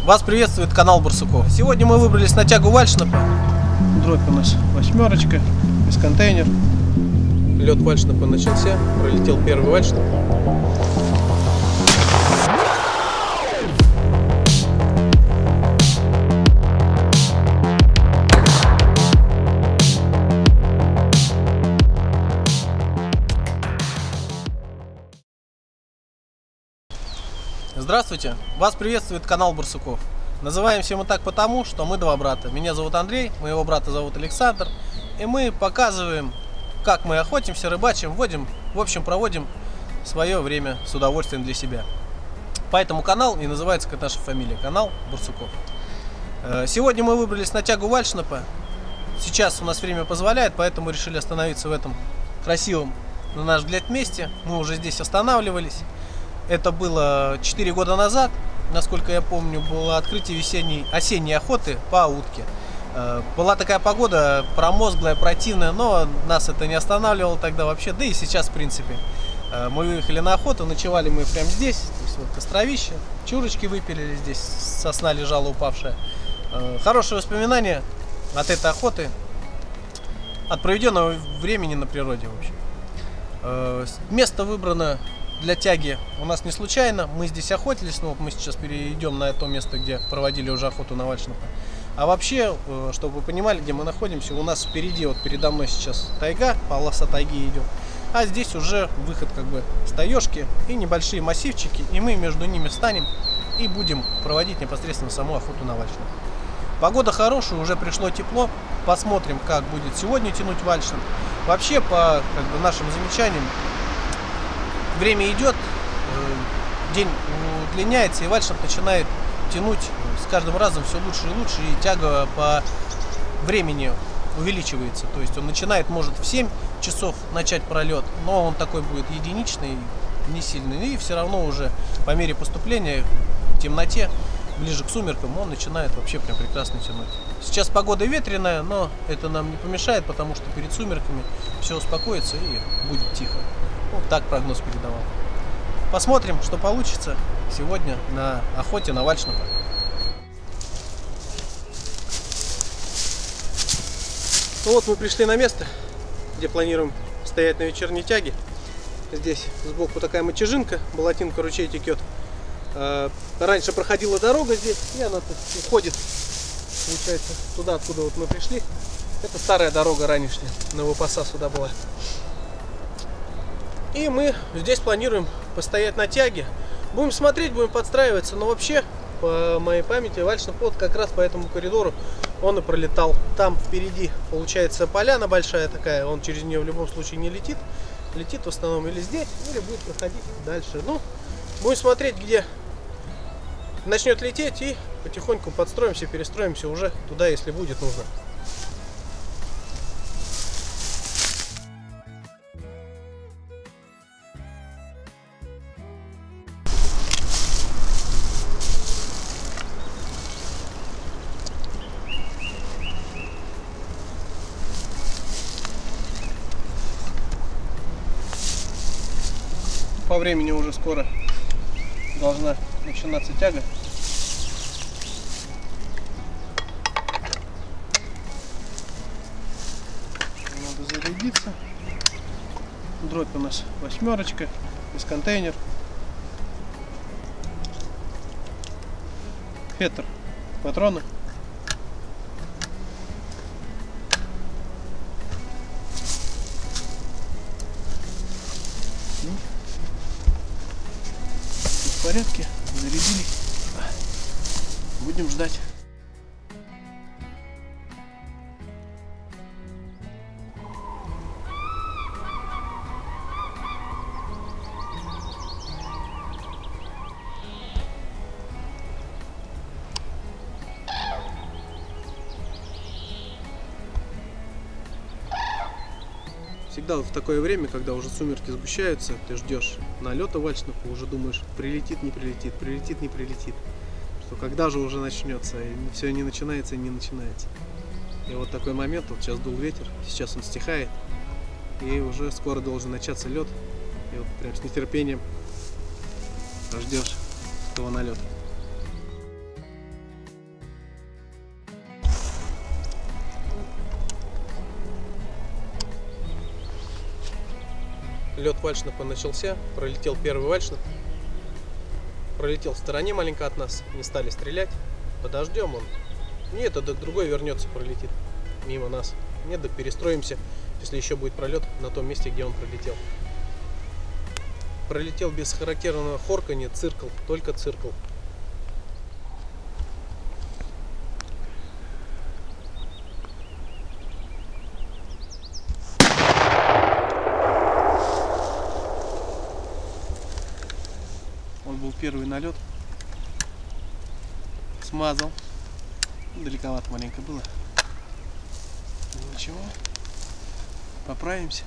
Вас приветствует канал Барсуков. Сегодня мы выбрались на тягу вальшнапа. Дробь у нас 8, без контейнер. Лед вальшнапа начался, пролетел первый вальшнап. Здравствуйте! Вас приветствует канал Барсуков. Называемся мы так потому, что мы два брата. Меня зовут Андрей, моего брата зовут Александр. И мы показываем, как мы охотимся, рыбачим, водим, в общем, проводим свое время с удовольствием для себя. Поэтому канал и называется, как наша фамилия, канал Барсуков. Сегодня мы выбрались на тягу вальшнапа. Сейчас у нас время позволяет, поэтому решили остановиться в этом красивом, на наш взгляд, месте. Мы уже здесь останавливались. Это было 4 года назад, насколько я помню, было открытие осенней охоты по утке. Была такая погода промозглая, противная, но нас это не останавливало тогда вообще, да и сейчас в принципе. Мы выехали на охоту, ночевали мы прямо здесь, то есть вот костровище, чурочки выпилили здесь, сосна лежала упавшая. Хорошие воспоминания от этой охоты, от проведенного времени на природе, в общем. Место выбрано для тяги у нас не случайно, мы здесь охотились, но вот мы сейчас перейдем на то место, где проводили уже охоту на вальшнапа. А вообще, чтобы вы понимали, где мы находимся, у нас впереди, вот передо мной сейчас тайга, полоса тайги идет, а здесь уже выход как бы с таежки и небольшие массивчики, и мы между ними встанем и будем проводить непосредственно саму охоту на вальшнап. Погода хорошая, уже пришло тепло, посмотрим, как будет сегодня тянуть вальшнап. Вообще, по нашим замечаниям, время идет, день удлиняется, и вальшнап начинает тянуть с каждым разом все лучше и лучше, и тяга по времени увеличивается. То есть он начинает, может, в 7 часов начать пролет, но он такой будет единичный, не сильный, и все равно уже по мере поступления в темноте, ближе к сумеркам, он начинает вообще прям прекрасно тянуть. Сейчас погода ветреная, но это нам не помешает, потому что перед сумерками все успокоится и будет тихо. Вот так прогноз передавал. Посмотрим, что получится сегодня на охоте на вальшнапа. Ну вот мы пришли на место, где планируем стоять на вечерней тяге. Здесь сбоку такая мочежинка, болотинка, ручей текет. Раньше проходила дорога здесь, и она тут уходит, получается, туда, откуда вот мы пришли. Это старая дорога ранешняя, Новопоса сюда была. И мы здесь планируем постоять на тяге. Будем смотреть, будем подстраиваться. Но вообще, по моей памяти, вальшнап вот как раз по этому коридору он и пролетал. Там впереди, получается, поляна большая такая. Он через нее в любом случае не летит. Летит в основном или здесь, или будет проходить дальше. Ну, будем смотреть, где начнет лететь. И потихоньку подстроимся, перестроимся уже туда, если будет нужно. По времени уже скоро должна начинаться тяга. Надо зарядиться. Дробь у нас 8, без контейнер. Фетр, патроны. В порядке, зарядили, будем ждать. Всегда в такое время, когда уже сумерки сгущаются, ты ждешь налета вальшнапа, уже думаешь, прилетит, не прилетит, прилетит, не прилетит. Что когда же уже начнется, и все не начинается и не начинается. И вот такой момент, вот сейчас дул ветер, сейчас он стихает, и уже скоро должен начаться лед. И вот прям с нетерпением ждешь этого налета. Лед вальшнапа начался, пролетел первый вальшнап. Пролетел в стороне маленько от нас, не стали стрелять. Подождем он. Нет, так другой вернется, пролетит мимо нас. Нет, так перестроимся, если еще будет пролет на том месте, где он пролетел. Пролетел без характерного хорканья, циркл, только циркл. Вот был первый налет. Смазал. Далековато маленько было. Ничего. Поправимся.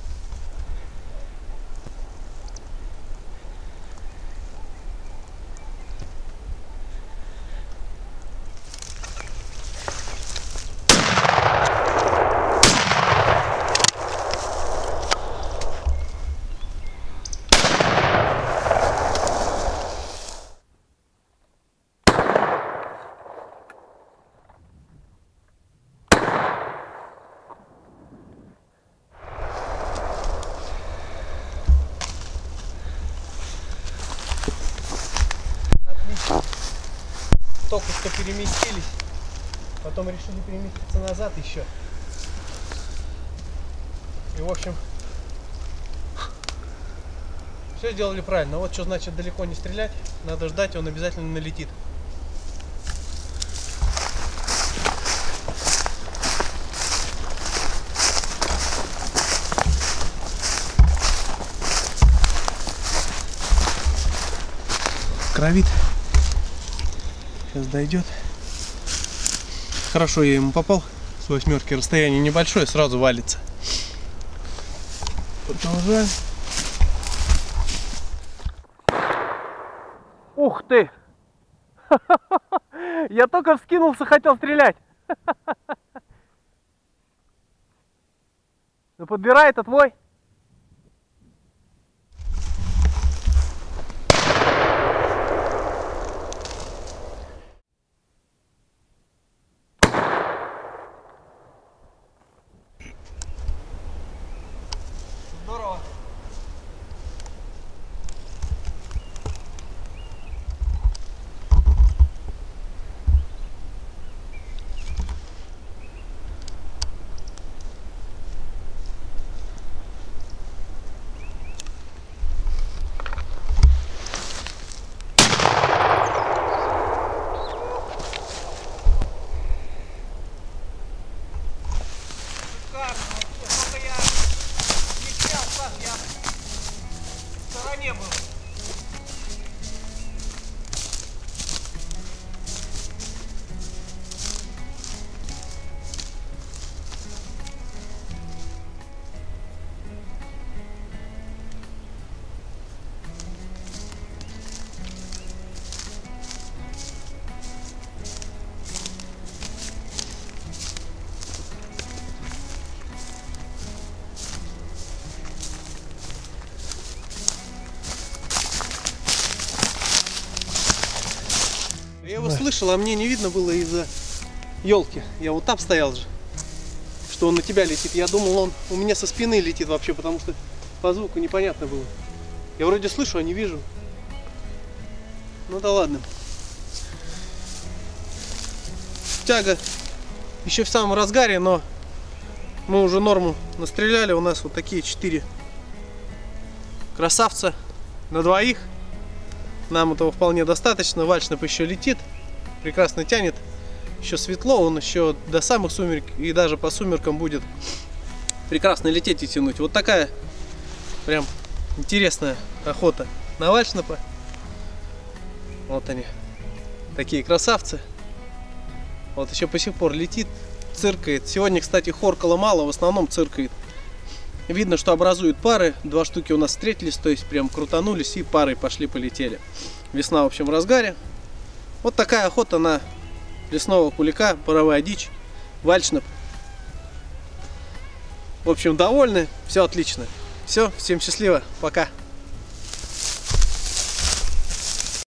Только что переместились, потом решили переместиться назад еще. И в общем, все сделали правильно. Вот что значит далеко не стрелять, надо ждать, он обязательно налетит. Кровит. Сейчас дойдет. Хорошо, я ему попал с 8-ки. Расстояние небольшое, сразу валится. Продолжаем. Ух ты! Я только вскинулся, хотел стрелять. Ну подбирай, это твой. Здорово. Не было. Я его слышал, а мне не видно было из-за елки. Я вот там стоял же, что он на тебя летит. Я думал, он у меня со спины летит вообще, потому что по звуку непонятно было. Я вроде слышу, а не вижу. Ну да ладно. Тяга еще в самом разгаре, но мы уже норму настреляли. У нас вот такие 4 красавца на двоих. Нам этого вполне достаточно. Вальшнап еще летит, прекрасно тянет. Еще светло, он еще до самых сумерек и даже по сумеркам будет прекрасно лететь и тянуть. Вот такая прям интересная охота на вальшнапа. Вот они, такие красавцы. Вот еще по сих пор летит, циркает. Сегодня, кстати, хоркало мало, в основном циркает. Видно, что образуют пары. 2 штуки у нас встретились, то есть прям крутанулись и парой пошли-полетели. Весна, в общем, в разгаре. Вот такая охота на лесного кулика, паровая дичь, вальшнап. В общем, довольны, все отлично. Все, всем счастливо, пока.